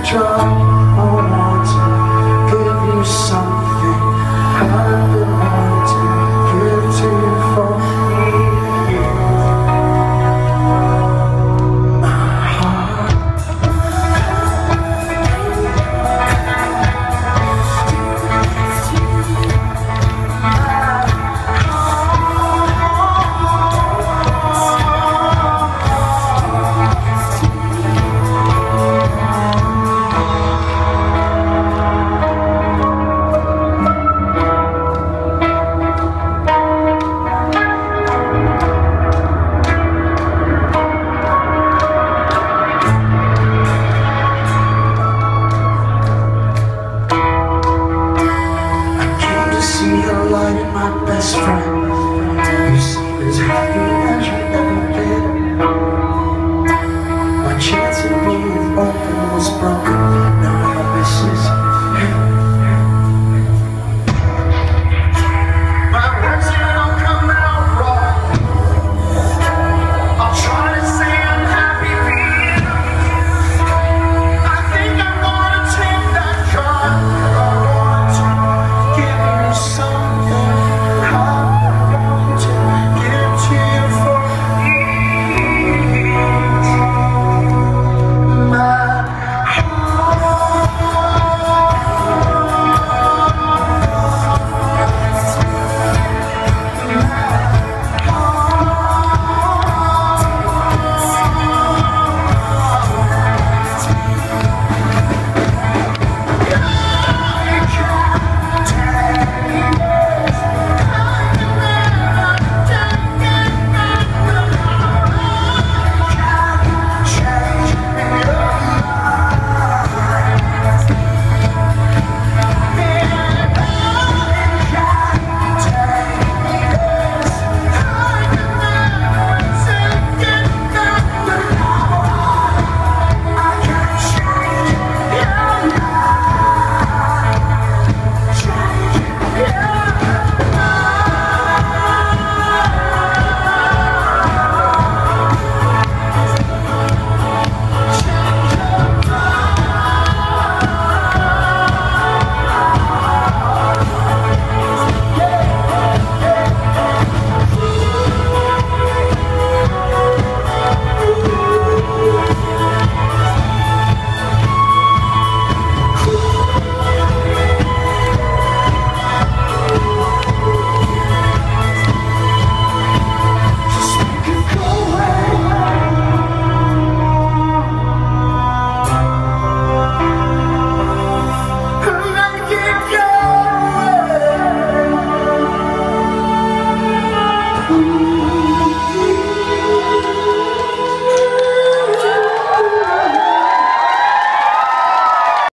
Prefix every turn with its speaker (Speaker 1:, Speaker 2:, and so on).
Speaker 1: drop. I want to give you something I've been wanting to give to you for my heart. See the light in my best friend. You seem as happy as you've ever been. My chance of being open was broken.